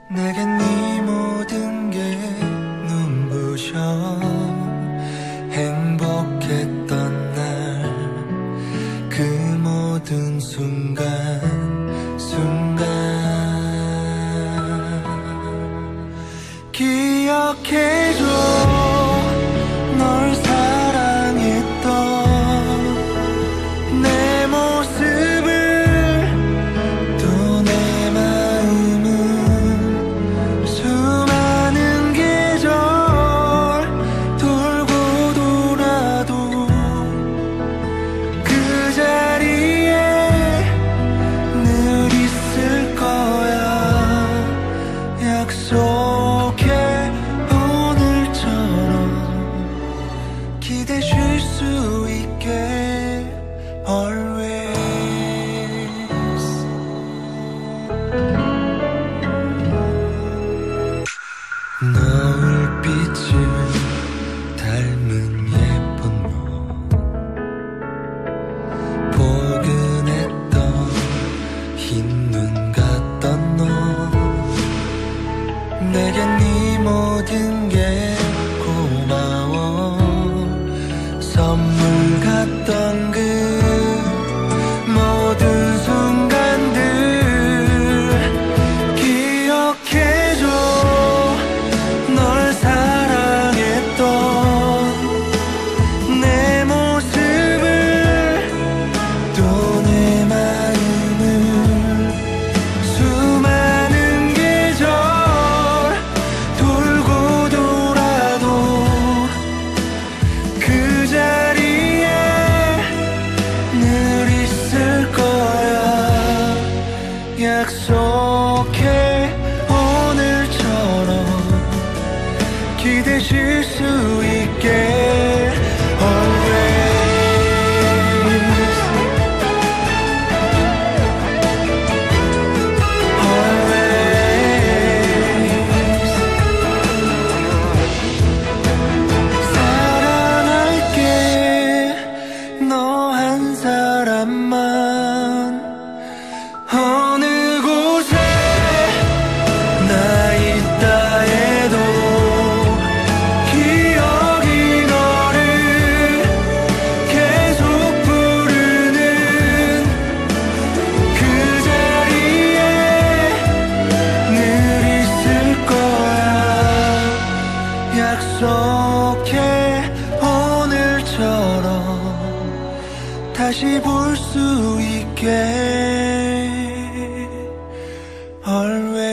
내겐 네 모든 게 눈부셔. 행복했던 날 그 모든 순간 기억해줘. 널 사랑했던 내 모습을, 또 내 마음은 수많은 계절 돌고 돌아도 그 자리에 늘 있을 거야. 약속해. 오늘처럼 기대 쉴 수 있게 always. 노을빛을 닮은 예쁜 너, 포근했던 흰 눈 같던 너, 내겐 네 모든 게 고마워. 선물 같던 그 모든 순간들 기억해줘. 널 사랑했던 내 모습을, 또 내 마음을 수많은 계절 돌고 돌아도 그 자리에 늘 있을 거야. 약속해. 오늘처럼 기대 쉴 수 있게 always. 사랑할게. 너 한 사람만 어느 곳에 나 있다 해도 기억이 너를 계속 부르는 그 자리에 늘 있을 거야. 약속해. 오늘처럼 다시 볼 수 있게 always.